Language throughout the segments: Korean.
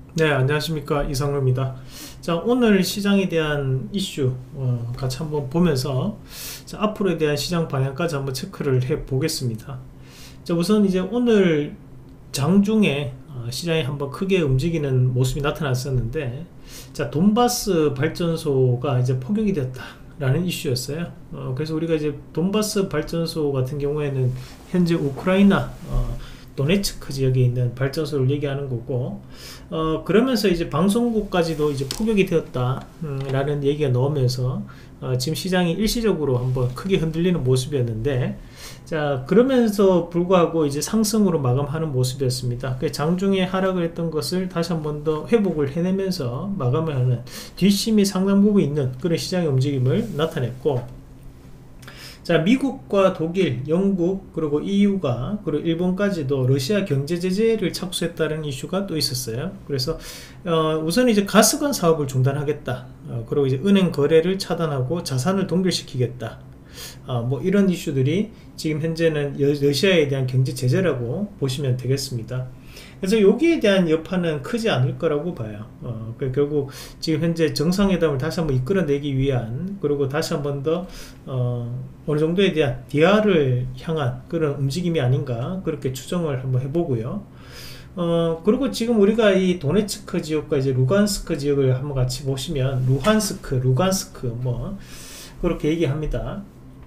네, 안녕하십니까. 이상로입니다. 자, 오늘 시장에 대한 이슈 같이 한번 보면서 자, 앞으로에 대한 시장 방향까지 한번 체크를 해 보겠습니다. 자, 우선 이제 오늘 장중에 시장이 한번 크게 움직이는 모습이 나타났었는데, 자, 돈바스 발전소가 이제 포격이 되었다라는 이슈였어요. 그래서 우리가 이제 돈바스 발전소 같은 경우에는 현재 우크라이나 도네츠크 지역에 있는 발전소를 얘기하는 거고, 그러면서 이제 방송국까지도 이제 포격이 되었다 라는 얘기가 나오면서 지금 시장이 일시적으로 한번 크게 흔들리는 모습이었는데, 자, 그러면서 불구하고 이제 상승으로 마감하는 모습이었습니다. 장중에 하락을 했던 것을 다시 한번 더 회복을 해내면서 마감을 하는, 뒷심이 상당 부분 있는 그런 시장의 움직임을 나타냈고, 자, 미국과 독일, 영국, 그리고 EU가, 그리고 일본까지도 러시아 경제 제재를 착수했다는 이슈가 또 있었어요. 그래서 우선 이제 가스관 사업을 중단하겠다. 그리고 이제 은행 거래를 차단하고 자산을 동결시키겠다. 뭐 이런 이슈들이 지금 현재는 러시아에 대한 경제 제재라고 보시면 되겠습니다. 그래서 여기에 대한 여파는 크지 않을 거라고 봐요. 결국 지금 현재 정상회담을 다시 한번 이끌어내기 위한, 그리고 다시 한번 더 어느 정도에 대한 대화를 향한 그런 움직임이 아닌가, 그렇게 추정을 한번 해보고요. 그리고 지금 우리가 이 도네츠크 지역과 이제 루간스크 지역을 한번 같이 보시면, 루간스크 뭐 그렇게 얘기합니다.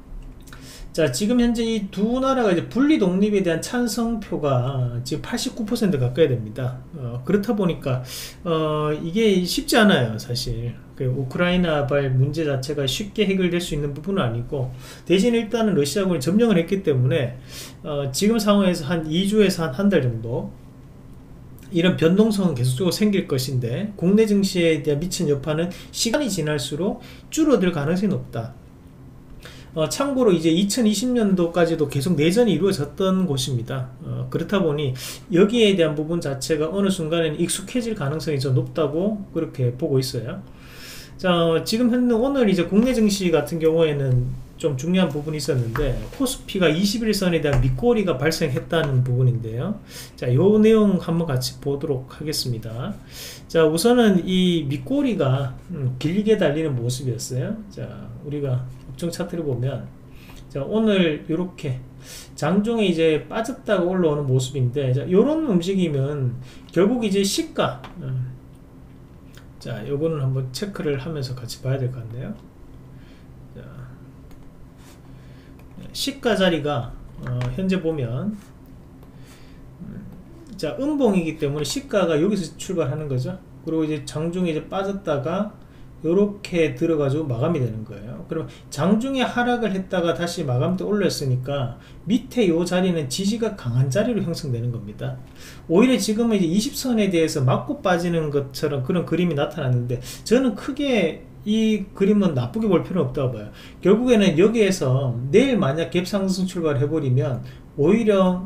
자, 지금 현재 이 두 나라가 이제 분리 독립에 대한 찬성표가 지금 89% 가까이 됩니다. 그렇다 보니까 이게 쉽지 않아요, 사실. 우크라이나발 문제 자체가 쉽게 해결될 수 있는 부분은 아니고, 대신 일단은 러시아군이 점령을 했기 때문에 지금 상황에서 한 2주에서 한 달 정도 이런 변동성은 계속적으로 생길 것인데, 국내 증시에 대한 미친 여파는 시간이 지날수록 줄어들 가능성이 높다. 참고로 이제 2020년도까지도 계속 내전이 이루어졌던 곳입니다. 그렇다 보니 여기에 대한 부분 자체가 어느 순간에는 익숙해질 가능성이 좀 높다고 그렇게 보고 있어요. 자, 지금 현재 오늘 이제 국내 증시 같은 경우에는 좀 중요한 부분이 있었는데, 코스피가 21선에 대한 밑꼬리가 발생했다는 부분인데요. 자, 요 내용 한번 같이 보도록 하겠습니다. 자, 우선은 이 밑꼬리가 길게 달리는 모습이었어요. 자, 우리가 업종 차트를 보면, 자, 오늘 이렇게 장중에 이제 빠졌다가 올라오는 모습인데, 자, 요런 움직임은 결국 이제 시가, 자, 요거는 한번 체크를 하면서 같이 봐야 될 것 같네요. 자, 시가 자리가 현재 보면, 자, 음봉이기 때문에 시가가 여기서 출발하는 거죠. 그리고 이제 장중에 이제 빠졌다가 요렇게 들어가지고 마감이 되는 거예요. 그럼 장중에 하락을 했다가 다시 마감 때 올렸으니까 밑에 요 자리는 지지가 강한 자리로 형성되는 겁니다. 오히려 지금은 이제 20선에 대해서 맞고 빠지는 것처럼 그런 그림이 나타났는데, 저는 크게 이 그림은 나쁘게 볼 필요는 없다고 봐요. 결국에는 여기에서 내일 만약 갭 상승 출발을 해버리면 오히려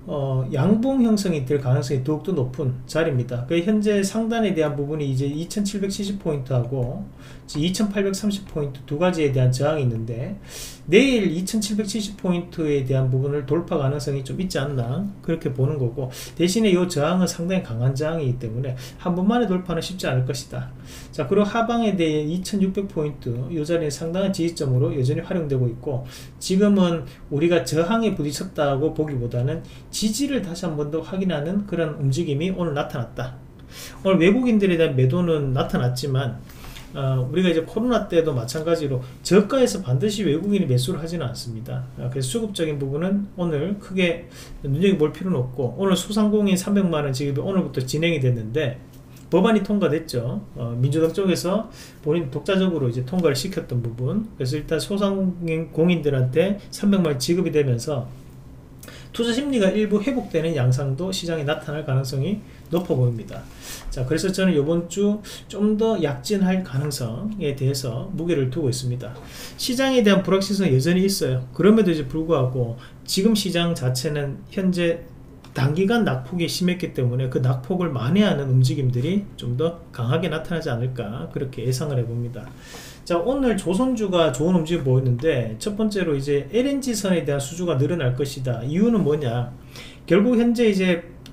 양봉 형성이 될 가능성이 더욱더 높은 자리입니다. 현재 상단에 대한 부분이 이제 2770포인트하고 2830포인트 두 가지에 대한 저항이 있는데, 내일 2770포인트에 대한 부분을 돌파 가능성이 좀 있지 않나, 그렇게 보는 거고, 대신에 이 저항은 상당히 강한 저항이기 때문에 한 번만에 돌파는 쉽지 않을 것이다. 자, 그리고 하방에 대해 2600포인트 이 자리는 상당한 지지점으로 여전히 활용되고 있고, 지금은 우리가 저항에 부딪혔다고 보기보다는 지지를 다시 한 번 더 확인하는 그런 움직임이 오늘 나타났다. 오늘 외국인들에 대한 매도는 나타났지만, 우리가 이제 코로나 때도 마찬가지로 저가에서 반드시 외국인이 매수를 하지는 않습니다. 그래서 수급적인 부분은 오늘 크게 눈여겨볼 필요는 없고, 오늘 소상공인 300만원 지급이 오늘부터 진행이 됐는데 법안이 통과됐죠. 민주당 쪽에서 본인 독자적으로 이제 통과를 시켰던 부분, 그래서 일단 소상공인들한테 300만원 지급이 되면서 투자 심리가 일부 회복되는 양상도 시장에 나타날 가능성이 높아 보입니다. 자, 그래서 저는 이번 주 좀 더 약진할 가능성에 대해서 무게를 두고 있습니다. 시장에 대한 불확실성이 여전히 있어요. 그럼에도 이제 불구하고 지금 시장 자체는 현재 단기간 낙폭이 심했기 때문에 그 낙폭을 만회하는 움직임들이 좀 더 강하게 나타나지 않을까, 그렇게 예상을 해봅니다. 자, 오늘 조선주가 좋은 움직임 보였는데, 첫 번째로 이제 LNG선에 대한 수주가 늘어날 것이다. 이유는 뭐냐, 결국 현재 이제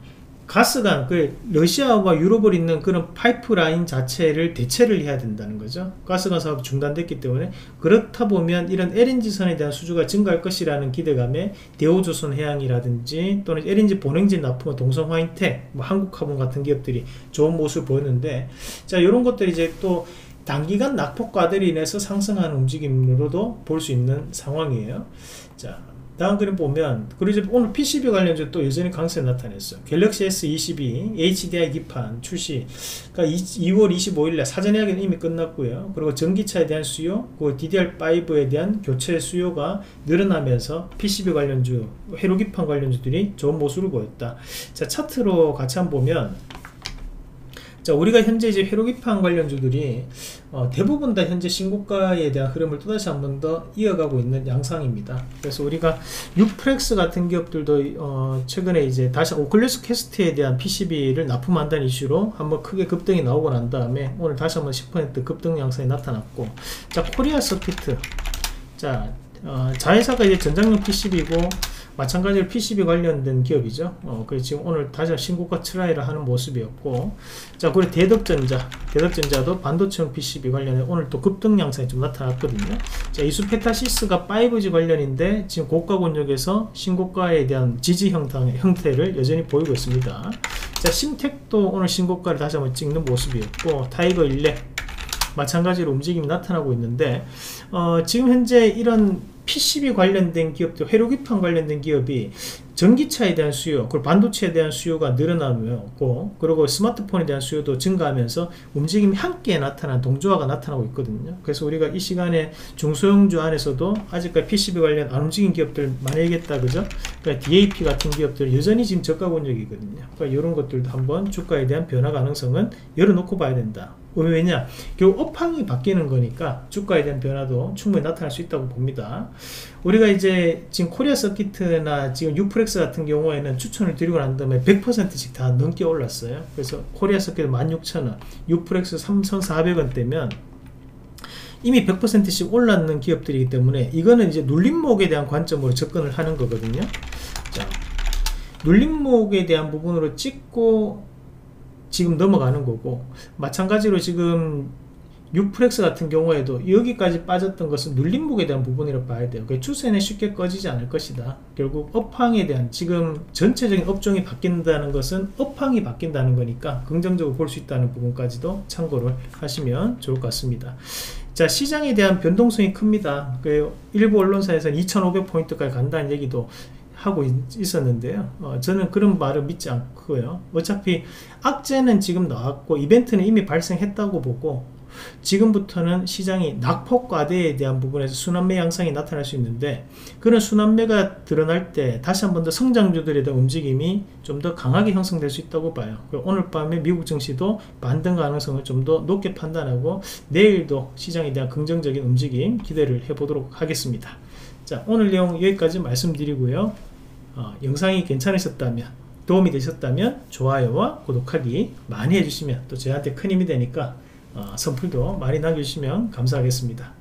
가스관, 러시아와 유럽을 잇는 그런 파이프라인 자체를 대체를 해야 된다는 거죠. 가스관 사업이 중단됐기 때문에. 그렇다 보면 이런 LNG선에 대한 수주가 증가할 것이라는 기대감에 대우조선해양이라든지 또는 LNG 본행진 납품 동성화인텍, 뭐 한국화분 같은 기업들이 좋은 모습을 보였는데, 자, 이런 것들이 이제 또 단기간 낙폭과들이 인해서 상승하는 움직임으로도 볼 수 있는 상황이에요. 자, 다음 그림 보면, 그리고 이제 오늘 PCB 관련주 또 여전히 강세 나타냈어요. 갤럭시 S22 HDI 기판 출시, 그러니까 2월 25일에 사전 예약은 이미 끝났고요. 그리고 전기차에 대한 수요, 그 DDR5에 대한 교체 수요가 늘어나면서 PCB 관련주, 회로 기판 관련주들이 좋은 모습을 보였다. 자, 차트로 같이 한번 보면, 자, 우리가 현재 이제 회로기판 관련주들이 대부분 다 현재 신고가에 대한 흐름을 또다시 한 번 더 이어가고 있는 양상입니다. 그래서 우리가 유프렉스 같은 기업들도 최근에 이제 다시 오클레스 퀘스트에 대한 PCB를 납품한다는 이슈로 한번 크게 급등이 나오고 난 다음에 오늘 다시 한번 10% 급등 양상이 나타났고, 자, 코리아 서키트, 자, 자회사가 이제 전장용 PCB고 마찬가지로 PCB 관련된 기업이죠. 그래서 지금 오늘 다시 신고가 트라이를 하는 모습이었고, 자, 그리고 대덕전자도 반도체용 PCB 관련해 오늘 또 급등 양상이 좀 나타났거든요. 자, 이수페타시스가 5G 관련인데 지금 고가 권역에서 신고가에 대한 지지 형태를 여전히 보이고 있습니다. 자, 심텍도 오늘 신고가를 다시 한번 찍는 모습이었고, 타이거 일렉 마찬가지로 움직임이 나타나고 있는데, 지금 현재 이런 PCB 관련된 기업들, 회로기판 관련된 기업이 전기차에 대한 수요, 그리고 반도체에 대한 수요가 늘어나고, 그리고 스마트폰에 대한 수요도 증가하면서 움직임이 함께 나타난 동조화가 나타나고 있거든요. 그래서 우리가 이 시간에 중소형주 안에서도 아직까지 PCB 관련 안 움직인 기업들 많이 얘기했다, 그죠? 그러니까 DAP 같은 기업들 여전히 지금 저가 권역이거든요. 그러니까 이런 것들도 한번 주가에 대한 변화 가능성은 열어놓고 봐야 된다. 왜냐? 결국 업황이 바뀌는 거니까 주가에 대한 변화도 충분히 나타날 수 있다고 봅니다. 우리가 이제 지금 코리아 서키트나 지금 유프렉스 같은 경우에는 추천을 드리고 난 다음에 100%씩 다 넘게 올랐어요. 그래서 코리아 서키트 16,000원, 유프렉스 3,400원대면 이미 100%씩 올랐는 기업들이기 때문에 이거는 이제 눌림목에 대한 관점으로 접근을 하는 거거든요. 자, 눌림목에 대한 부분으로 찍고 지금 넘어가는 거고, 마찬가지로 지금 유프렉스 같은 경우에도 여기까지 빠졌던 것은 눌림목에 대한 부분이라고 봐야 돼요. 추세는 쉽게 꺼지지 않을 것이다. 결국 업황에 대한, 지금 전체적인 업종이 바뀐다는 것은 업황이 바뀐다는 거니까 긍정적으로 볼 수 있다는 부분까지도 참고를 하시면 좋을 것 같습니다. 자, 시장에 대한 변동성이 큽니다. 일부 언론사에서는 2500포인트까지 간다는 얘기도 하고 있었는데요. 저는 그런 말을 믿지 않고요. 어차피 악재는 지금 나왔고 이벤트는 이미 발생했다고 보고, 지금부터는 시장이 낙폭과대에 대한 부분에서 순환매 양상이 나타날 수 있는데, 그런 순환매가 드러날 때 다시 한 번 더 성장주들에 대한 움직임이 좀 더 강하게 형성될 수 있다고 봐요. 오늘 밤에 미국 증시도 반등 가능성을 좀 더 높게 판단하고 내일도 시장에 대한 긍정적인 움직임 기대를 해보도록 하겠습니다. 자, 오늘 내용 여기까지 말씀드리고요. 영상이 괜찮으셨다면, 도움이 되셨다면 좋아요와 구독하기 많이 해주시면 또 저한테 큰 힘이 되니까 선풀도 많이 남겨주시면 감사하겠습니다.